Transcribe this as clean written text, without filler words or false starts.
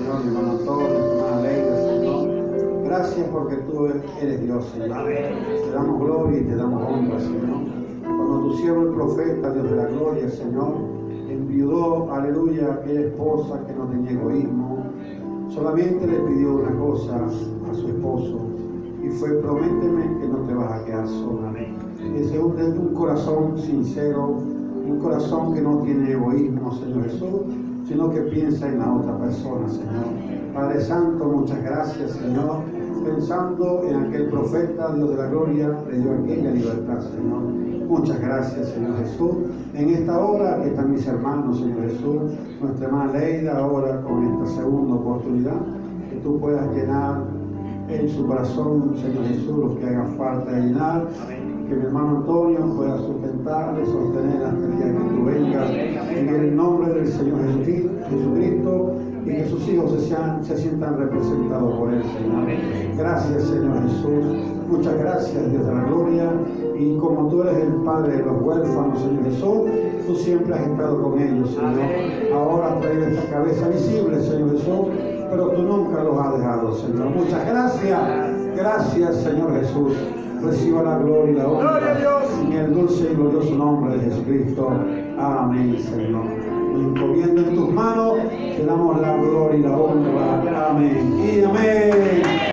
Señor, mi hermano Antonio, mi hermana Leida, Señor. Gracias porque tú eres Dios, Señor. Te damos gloria y te damos honra, Señor. Cuando tu siervo el profeta, Dios de la gloria, Señor, enviudó, aleluya, a aquella esposa que no tenía egoísmo, solamente le pidió una cosa a su esposo y fue: prométeme que no te vas a quedar sola. Ese es un corazón sincero, un corazón que no tiene egoísmo, Señor Jesús, sino que piensa en la otra persona, Señor. Padre Santo, muchas gracias, Señor. Pensando en aquel profeta, Dios de la gloria, le dio aquella libertad, Señor. Muchas gracias, Señor Jesús. En esta hora que están mis hermanos, Señor Jesús, nuestra hermana Leida, ahora con esta segunda oportunidad, que tú puedas llenar en su corazón, Señor Jesús, lo que haga falta de llenar. Que mi hermano Antonio pueda sustentarle, sostener hasta el día que tú vengas, en el nombre del Señor Jesucristo, y que sus hijos se sientan representados por él, Señor. Gracias, Señor Jesús. Muchas gracias, Dios de la gloria. Y como tú eres el Padre de los huérfanos, Señor Jesús, tú siempre has estado con ellos, Señor. Ahora trae esta cabeza visible, Señor Jesús, pero tú nunca los has dejado, Señor. Muchas gracias. Gracias, Señor Jesús. Reciba la gloria y la honra en el dulce y glorioso nombre de Jesucristo. Amén, Señor. Nos encomiendo en tus manos, te damos la gloria y la honra. Amén y amén.